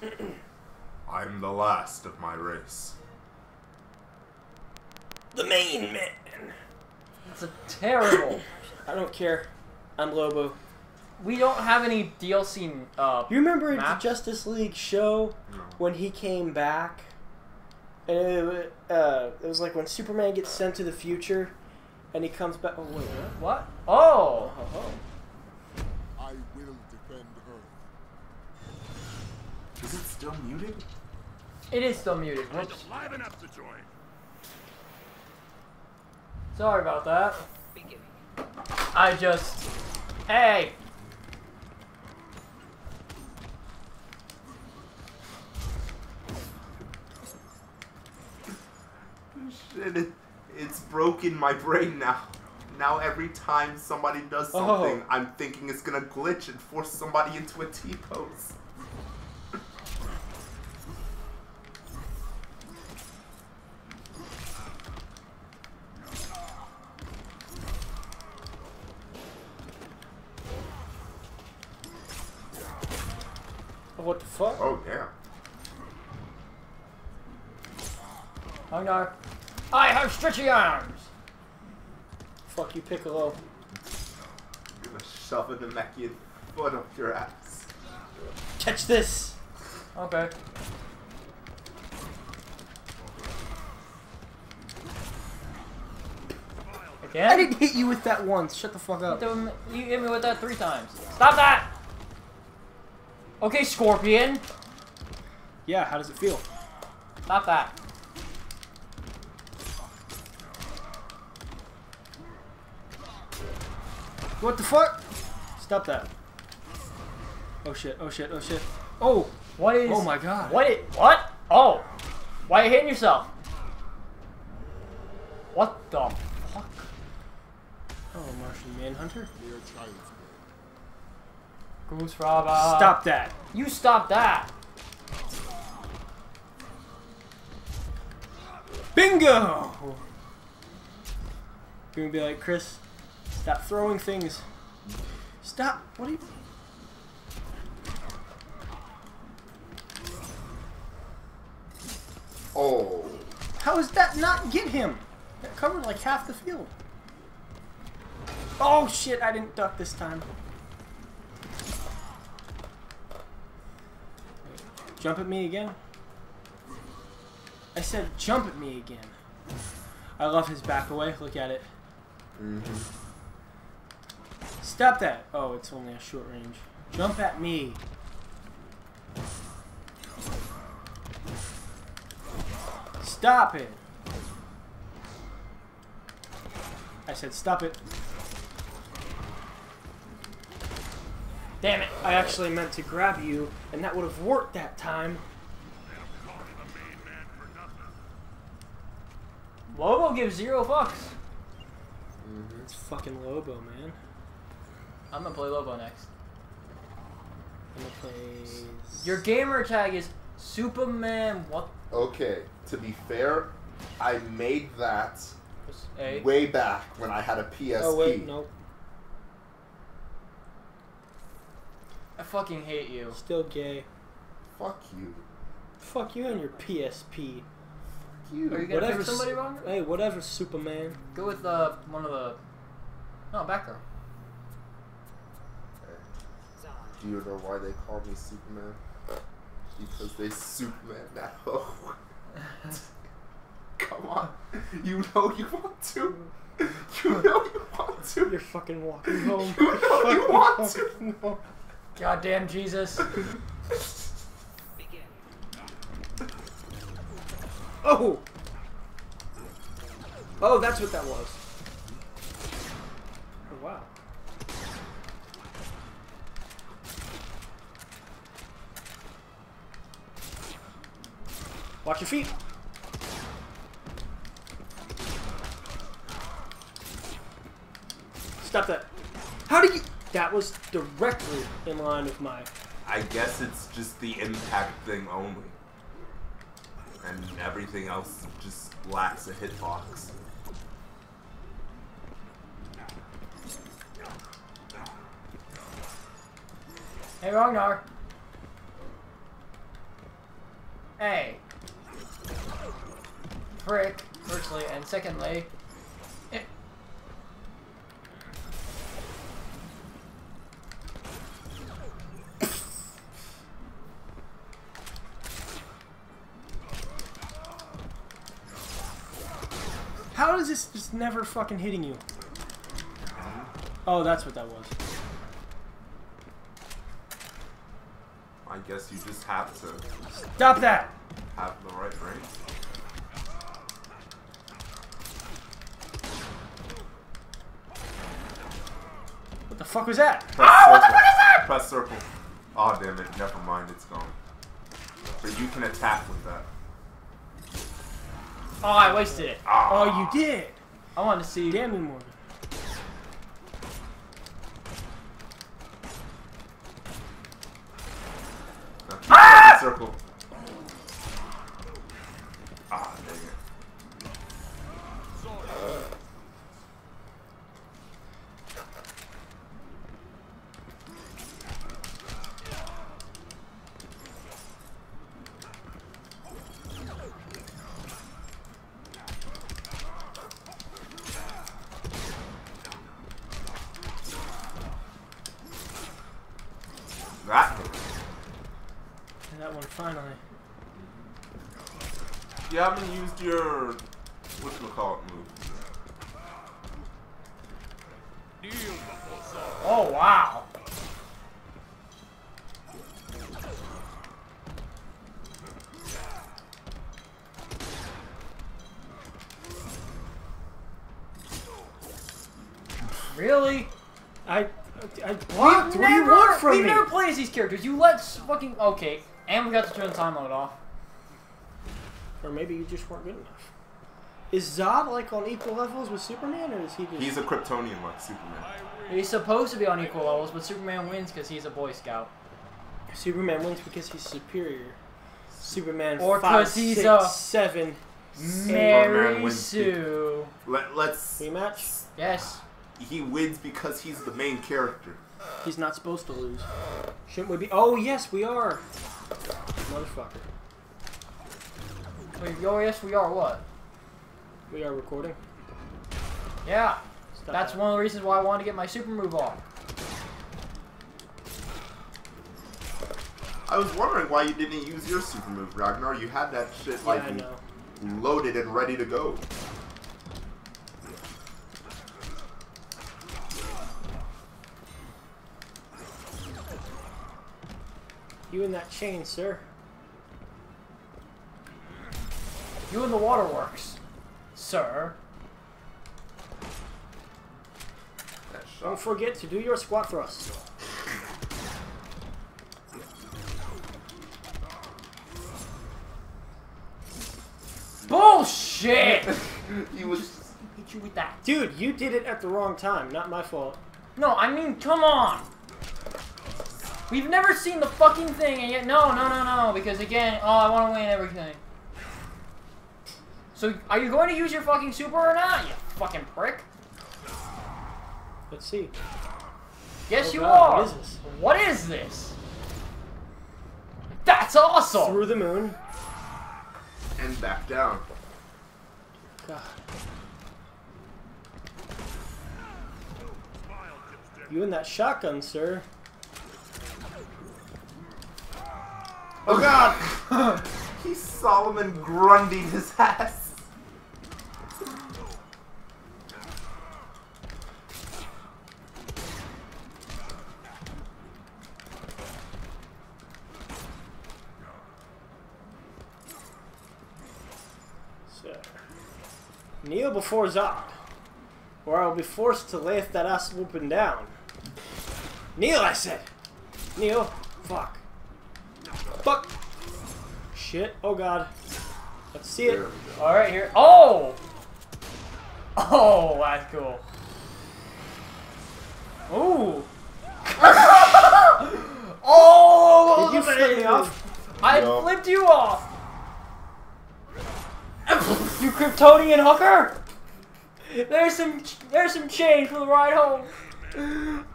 I'm the last of my race. The main man. It's a terrible. I don't care. I'm Lobo. We don't have any DLC. You remember maps? the Justice League show No. when he came back? And it was like when Superman gets sent to the future, and he comes back. Oh wait, What? Oh. I will defend Earth. Is it still muted? It is still muted. Whoops. Live enough to join. Sorry about that. I just. Hey. Shit, it's broken my brain now. Now every time somebody does something, I'm thinking it's gonna glitch and force somebody into a T-pose. what the fuck? Oh, damn. Oh no. I have stretchy arms. Fuck you, Piccolo. I'm gonna shove a Namekian foot up your ass. Catch this. Okay. Again? I didn't hit you with that once. Shut the fuck up. You hit me with that 3 times. Stop that! Okay, Scorpion. Yeah, how does it feel? Stop that. What the fuck? Stop that. Oh shit, oh shit, oh shit. Oh! What is... Oh my god. What? Oh! Why are you hitting yourself? What the fuck? Oh, Martian Manhunter. Near child's play. Goose Robber. Stop that. You stop that. Bingo! You're gonna be like, Chris, stop throwing things. Stop. What are you... Oh. How does that not get him? That covered like half the field. Oh shit, I didn't duck this time. Jump at me again? I said jump at me again. I love his back away. Look at it. Stop that. Oh, it's only a short range. Jump at me. Stop it. I said stop it. Damn it. I actually meant to grab you, and that would have worked that time. Lobo gives 0 fucks. It's fucking Lobo, man. I'm gonna play Lobo next. I'm gonna play... Your gamer tag is Superman. What? Okay, to be fair, I made that A. way back when I had a PSP. Oh wait, nope. I fucking hate you. Still gay. Fuck you. Fuck you and your PSP. Are you gonna Whatever. pick somebody wrong? Hey, whatever, Superman. Go with one of the. No, back row. Do you know why they call me Superman? Because they Superman now. Come on. You know you want to. You know you want to. You're fucking walking home. You know you want to. to. Goddamn Jesus. Oh! Oh, that's what that was. Oh, wow. Watch your feet. Stop that. How did you... That was directly in line with my... I guess it's just the impact thing only. And everything else just lacks a hitbox. Hey, Ragnar. Hey. Frick, firstly, and secondly... How is this just never fucking hitting you? Oh, that's what that was. I guess you just have to Stop that! have the right brain. What the fuck was that? Press circle. What the fuck is that? Press circle. Oh damn it! Never mind. It's gone. But you can attack with that. Oh, I wasted it. Oh, you did! I wanted to see... Damn you, Morgan. Now keep pressing circle. Ah, dang it. That hurt. And that one finally. You haven't used your whatchamacallit move. Oh, wow. Really? What do you want from We've me? never played as these characters. You let fucking... Okay. And we got to turn the time mode off. Or maybe you just weren't good enough. Is Zod like on equal levels with Superman, or is he just... He's a Kryptonian like Superman. He's supposed to be on equal levels, but Superman wins because he's a Boy Scout. Superman wins because he's superior. Superman Or 5, 'cause he's 6, a- 7. Mary wins Sue. Let's. Rematch? Yes. He wins because he's the main character. He's not supposed to lose. Shouldn't we be? Oh, yes, we are. Motherfucker. Wait, oh, yes, we are what? We are recording. Yeah. Stop That's that. one of the reasons why I wanted to get my super move off. I was wondering why you didn't use your super move, Ragnar. You had that shit Yeah, like I know. loaded and ready to go. You and that chain, sir. You in the waterworks, sir. That Don't shot. forget to do your squat thrust. Bullshit! He was. Hit you with that. Dude, you did it at the wrong time. Not my fault. No, I mean, come on. We've never seen the fucking thing, and yet no, because again, oh, I want to win everything. So, are you going to use your fucking super or not, you fucking prick? Let's see. Yes, Oh you God, are. what is this? What is this? That's awesome. Through the moon. And back down. God. You and that shotgun, sir. Oh god! He's Solomon Grundy his ass. So, kneel before Zod, or I will be forced to lay that ass whooping down. Kneel, I said! Kneel. Fuck. Fuck! Shit. Oh god. Let's see it. All right, here. Oh. Oh, that's cool. Ooh. Oh! Did you flip me off? I No. flipped you off. You Kryptonian hooker. There's some change for the ride home.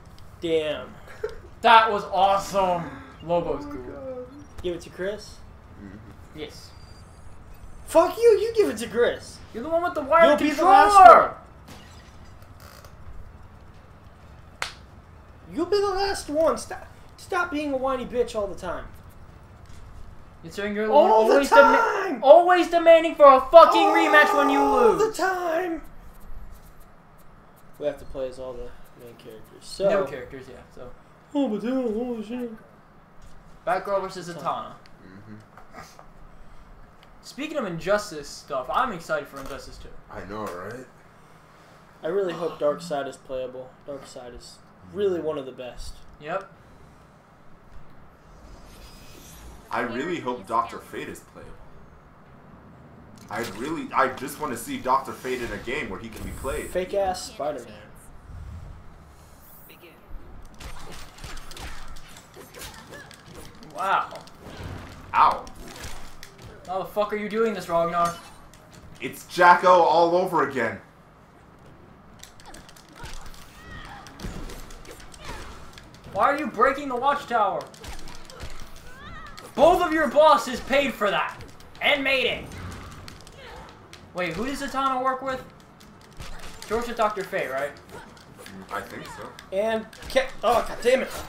Damn. That was awesome. Logo's cool. Give it to Chris. Yes. Fuck you, you give it to Chris. You're the one with the wired You'll be the controller! last one. You'll be the last one. Stop being a whiny bitch all the time. Considering you're All the always, time! always demanding for a fucking rematch when you All lose. the time! We have to play as all the main characters. So, No characters, yeah. So oh, but holy shit. Batgirl versus Zatanna. Speaking of Injustice stuff, I'm excited for Injustice 2. I know, right? I really hope Darkseid is playable. Darkseid is really one of the best. Yep. I really hope Dr. Fate is playable. I just want to see Dr. Fate in a game where he can be played. Fake ass Spider-Man. Wow. Ow. How the fuck are you doing this, Ragnar? It's Jacko all over again. Why are you breaking the watchtower? Both of your bosses paid for that. And made it. Wait, who does Zatanna work with? George with Dr. Fate, right? I think so. And oh god damn it!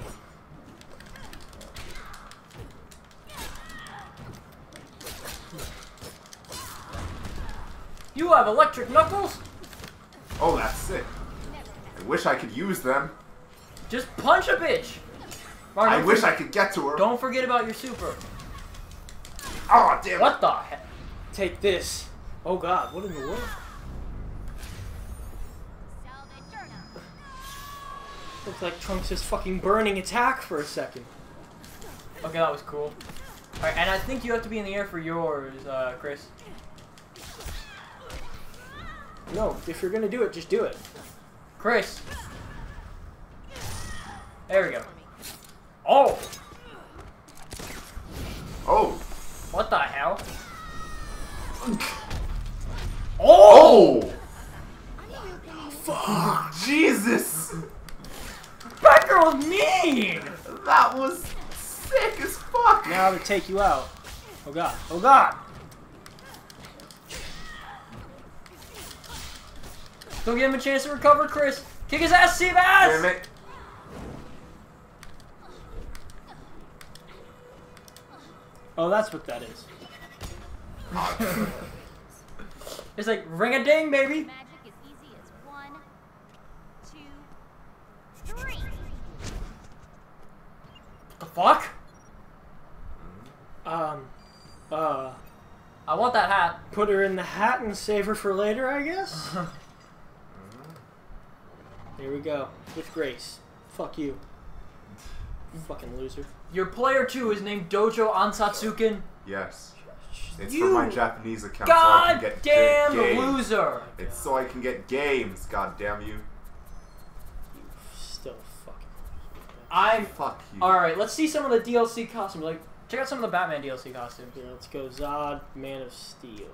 You have electric knuckles? Oh, that's sick. I wish I could use them. Just punch a bitch. Mark, I wish I could get to her. Don't forget about your super. Oh, damn it. What the heck? Take this. Oh god, what in the world? Looks like Trunks is fucking burning attack for a second. Okay, that was cool. Alright, and I think you have to be in the air for yours, Chris. No, if you're gonna do it, just do it. Chris. There we go. Oh! Oh. What the hell? Oh! Fuck. Jesus. Batgirl's mean! That was sick as fuck. Now to take you out. Oh god. Oh god! Don't give him a chance to recover, Chris. Kick his ass, Seabass! Damn it. Oh, that's what that is. It's like, ring-a-ding, baby! Magic as easy as 1, 2, 3. The fuck? I want that hat. Put her in the hat and save her for later, I guess? Here we go. With grace. Fuck you. You fucking loser. Your player 2 is named Dojo Ansatsuken. Yes. It's You for my Japanese account so I can get Goddamn games. loser! It's so I can get games, god damn you. Still fucking. I'm... Fuck you. Alright, let's see some of the DLC costumes. Like, check out some of the Batman DLC costumes. Yeah, let's go. Zod, Man of Steel.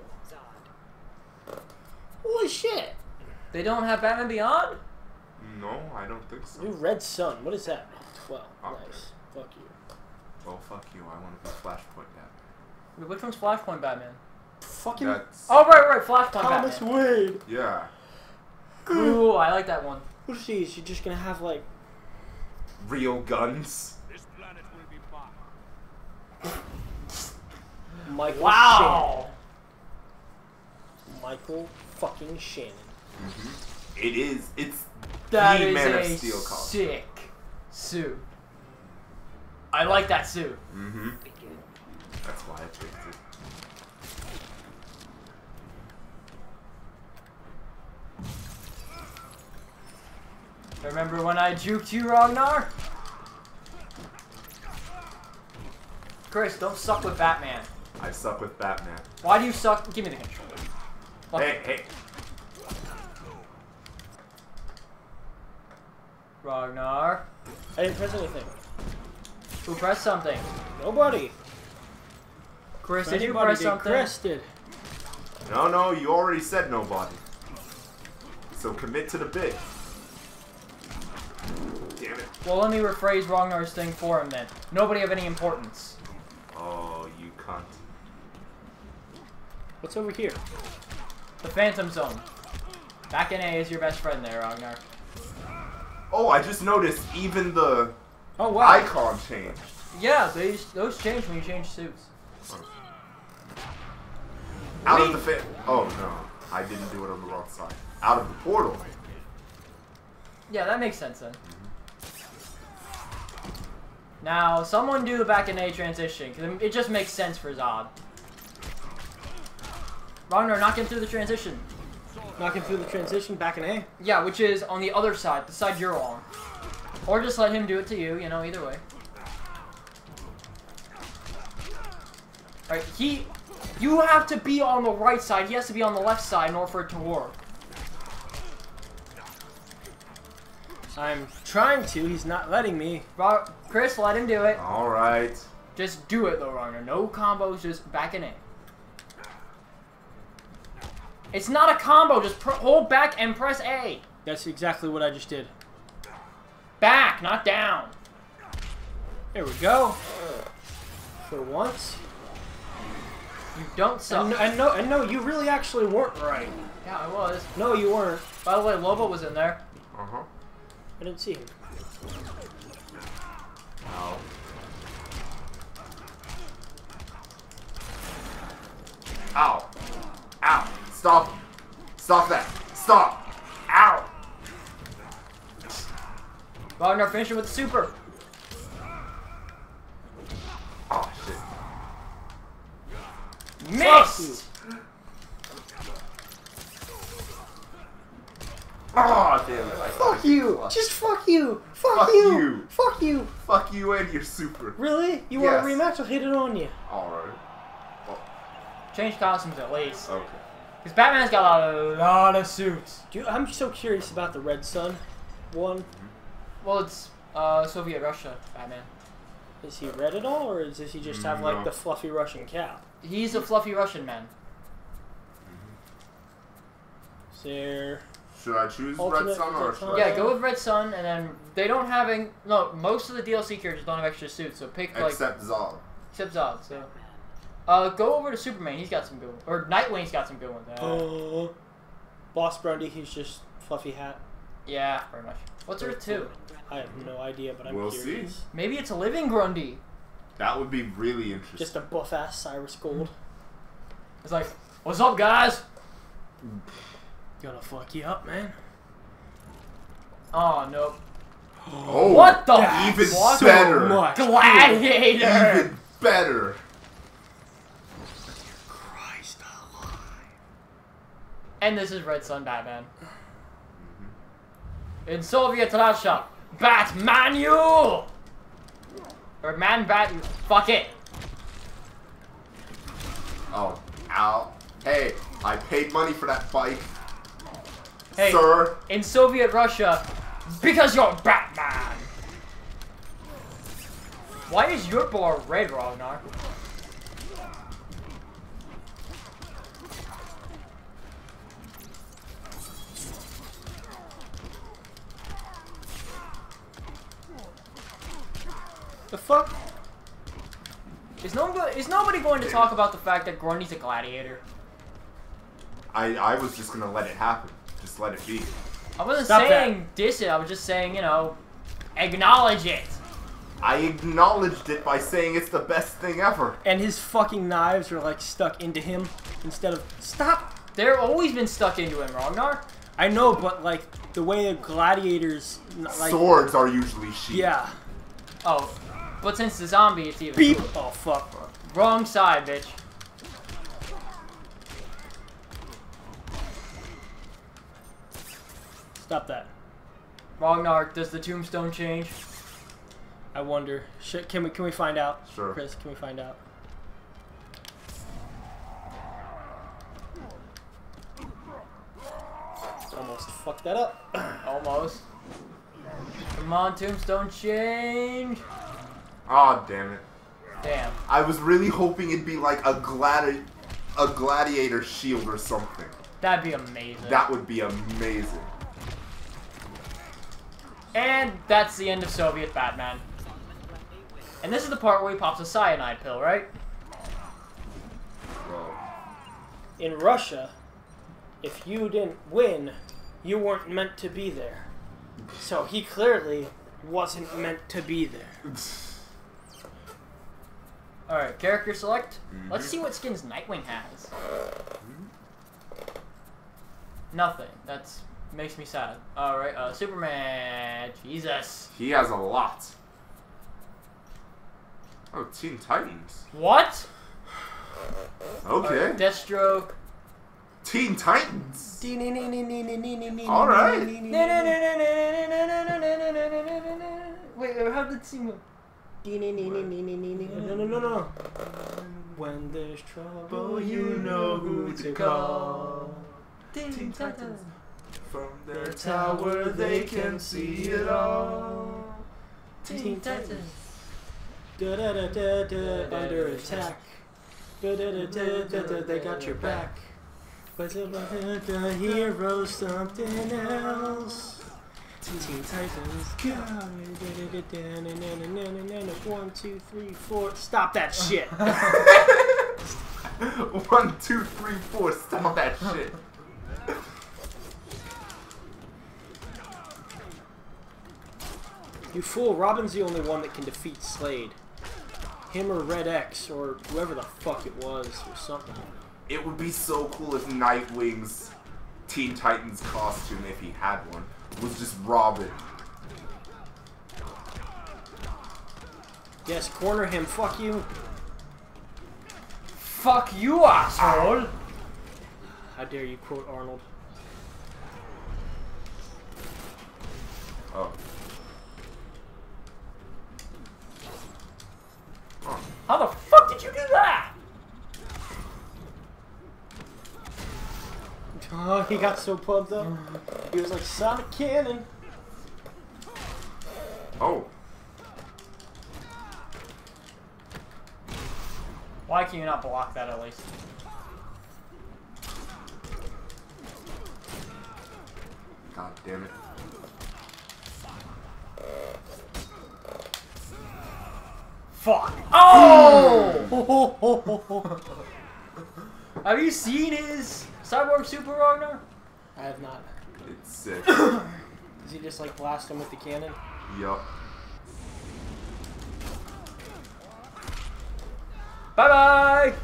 Holy shit! They don't have Batman Beyond? No, I don't think so. New Red Sun. What is that? 12. Okay. Nice. Fuck you. Well, fuck you. I want to be Flashpoint Batman. Wait, which one's Flashpoint Batman? Fucking That's... Oh, right, Flashpoint Thomas Batman. Wade. Yeah. Ooh, I like that one. What is these? You're just gonna have like. Real guns. This planet will be mine. Michael Wow! Shannon. Michael fucking Shannon. It is. It's That the is Man of a Steel costume. sick suit. I like that suit. Mm-hmm. That's why I picked it. Remember when I juked you, Ragnar? Chris, don't suck with Batman. I suck with Batman. Why do you suck? Give me the controller. Fuck. Hey. Ragnar. I didn't press anything. Who pressed something? Nobody. Chris, If did you anybody press did, something? Chris did. No, you already said nobody. So commit to the bit. Damn it. Well, let me rephrase Ragnar's thing for him then. Nobody of any importance. Oh, you cunt. What's over here? The Phantom Zone. Back in A is your best friend there, Ragnar. Oh, I just noticed even the Oh wow. icon changed. Yeah, those change when you change suits. Out of the Oh no, I didn't do it on the wrong side. Out of the portal. Yeah, that makes sense then. Now, someone do the back in A transition, because it just makes sense for Zod. Ragnar, knock him through the transition. Knocking through the transition back in A. Yeah, which is on the other side, the side you're on. Or just let him do it to you, you know, either way. Alright, you have to be on the right side, he has to be on the left side in order for it to work. I'm trying to. He's not letting me. Chris, let him do it. Alright. Just do it though, Ragnar. No combos, just back in A. It's not a combo, just hold back and press A. That's exactly what I just did. Back, not down. There we go. For once. You don't suck. And no, you really actually weren't right. Yeah, I was. No, you weren't. By the way, Lobo was in there. Uh-huh. I didn't see him. Ow. Ow. Ow. Stop. Stop that. Stop. Ow. Ragnar, finish it with the super. Oh, shit. Missed! Oh, damn it. Fuck you! Just fuck you! Fuck Fuck you! you. Fuck you! Fuck you and your super. Really? You want a Yes. rematch? I'll hit it on you. Alright. Change costumes at least. Okay. Because Batman's got a lot of suits. I'm so curious about the Red Sun one. Well, it's Soviet Russia, Batman. Is he red at all, or does he just have like No. the fluffy Russian cap? He's a fluffy Russian man. Is there... Should I choose Alternate Red Sun or Red Sun? should Yeah, I? go with Red Sun, and then they don't have no. Most of the DLC characters don't have extra suits, so pick like Except Zod. except Zod. So, go over to Superman. He's got some good, or Nightwing's got some good ones. Boss Grundy, he's just fluffy hat. Yeah, pretty much. What's Earth 2? I have no idea, but I'm We'll curious. see. Maybe it's a living Grundy. That would be really interesting. Just a buff ass Cyrus Gold. It's like, what's up, guys? Gonna fuck you up, man. Oh no. Oh, What the? even What? better. much. Gladiator. Even better. Christ alive. And this is Red Sun Batman. In Soviet Russia, Batman you! Or Man Bat you. Fuck it. Oh, ow. Hey, I paid money for that bike. Hey, Sir. in Soviet Russia, because you're Batman. Why is your bar red, Ragnar? The fuck? Is nobody going to talk about the fact that Grundy's a gladiator? I was just gonna let it happen. Just let it be. I wasn't Stop saying diss it, I was just saying, you know, acknowledge it. I acknowledged it by saying it's the best thing ever. And his fucking knives are like stuck into him instead of... Stop! They've always been stuck into him, Ragnar. I know, but like the way the gladiators... Like, Swords are usually sheep. yeah. Oh, but since the zombie, it's even Beep! cooler. Oh, fuck. Wrong side, bitch. Stop that. Ragnar, does the tombstone change? I wonder. Can we find out? Sure. Chris, can we find out? Almost fucked that up. Almost. Come on, tombstone change. Aw, damn it. Damn. I was really hoping it'd be like a gladiator shield or something. That'd be amazing. That would be amazing. And that's the end of Soviet Batman. And this is the part where he pops a cyanide pill, right? In Russia, if you didn't win, you weren't meant to be there. So he clearly wasn't meant to be there. Alright, character select. Let's see what skins Nightwing has. Nothing. That's makes me sad. Alright, Superman. Jesus. He has a lot. Oh, Teen Titans. What? Okay. Alright, Deathstroke. Teen Titans. All right. Wait, how did it seem? No. When there's trouble, you know who to call. Teen Titans. From their tower they can see it all. Teen Titans. Under attack. They got your back. But the hero's something else. Teen Titans. 1, 2, 3, 4. Stop that shit. 1, 2, 3, 4. Stop that shit. You fool, Robin's the only one that can defeat Slade. Him or Red X, or whoever the fuck it was, or something. It would be so cool if Nightwing's Teen Titans costume, if he had one, was just Robin. Yes, corner him, fuck you. Fuck you, asshole! How dare you quote Arnold. Oh. How the fuck did you do that? Oh, he got so pumped up. He was like Sonic Cannon. Oh. Why can you not block that at least? God damn it. Fuck! Oh! Have you seen his Cyborg Super Ragnar? I have not. It's sick. Does he just like blast him with the cannon? Yup. Bye bye!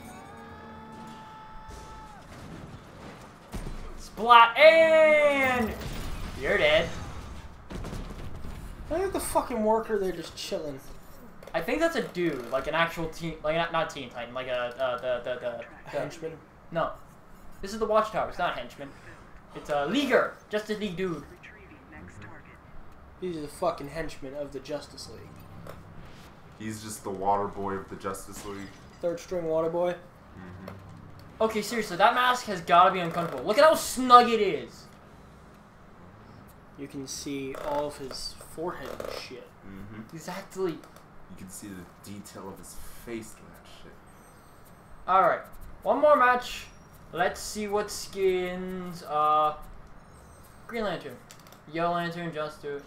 Splat and you're dead. Look at the fucking worker there just chilling. I think that's a dude, like an actual teen, like not Teen Titan, like the Henchman. No, this is the Watchtower. It's not a henchman. It's a Leaguer, Justice League dude. These are the fucking henchmen of the Justice League. He's just the water boy of the Justice League. Third string water boy. Okay, seriously, that mask has gotta be uncomfortable. Look at how snug it is. You can see all of his forehead and shit. Exactly. You can see the detail of his face in that shit. Alright, one more match. Let's see what skins. Green Lantern. Yellow Lantern, just do it.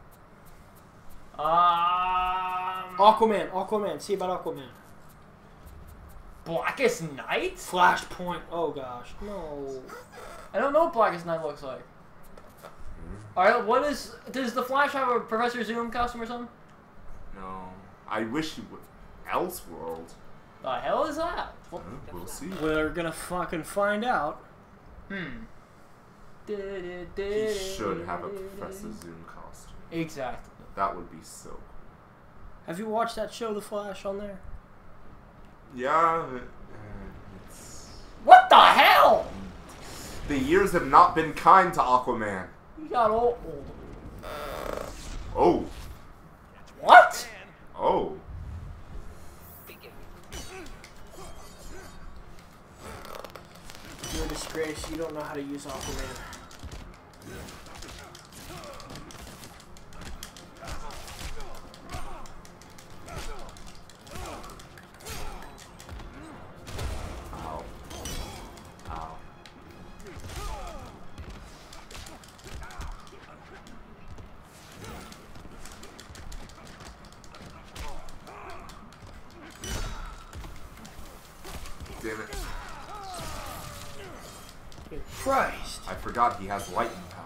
Nah. Aquaman. See about Aquaman. Blackest Night? Flashpoint. Oh gosh. No. I don't know what Blackest Night looks like. Alright, what is... Does the Flash have a Professor Zoom costume or something? No. I wish he would. Elseworld. The hell is that? What? We'll see. We're gonna fucking find out. Hmm. He should have a Professor Zoom costume. Exactly. That would be so cool. Have you watched that show, The Flash, on there? Yeah. It's... What the hell? The years have not been kind to Aquaman. You got old. Oh. What? Oh. You're a disgrace. You don't know how to use Aquaman. Ow. Ow. Damn it. Good Christ. I forgot he has lightning powers.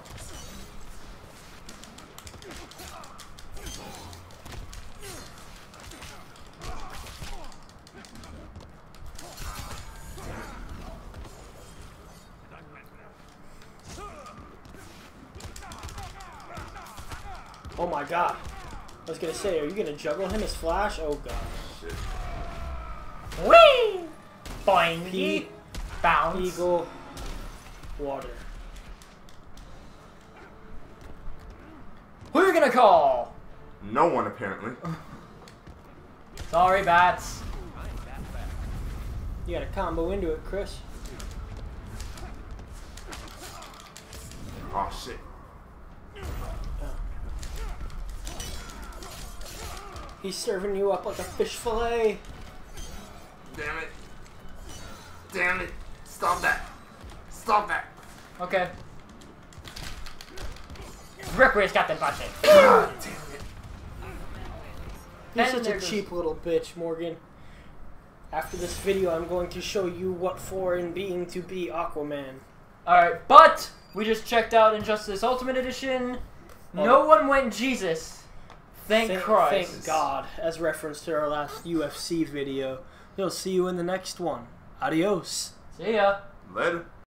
Oh my god. I was gonna say, are you gonna juggle him as Flash? Oh god. Shit. Whee! Boing! Pete, Bounce! Eagle, water. Who are you gonna call? No one, apparently. Sorry, bats. You gotta combo into it, Chris. Oh, shit. He's serving you up like a fish fillet. Damn it. Damn it. Stop that. Stop that. Okay. Ripper's got the button. God damn it. You're And such there a goes- cheap little bitch, Morgan. After this video, I'm going to show you what foreign being to be Aquaman. Alright, but we just checked out Injustice Ultimate Edition. No one went Jesus. Thank Christ. Thank God, as referenced to our last UFC video. We'll see you in the next one. Adios. See ya. Later.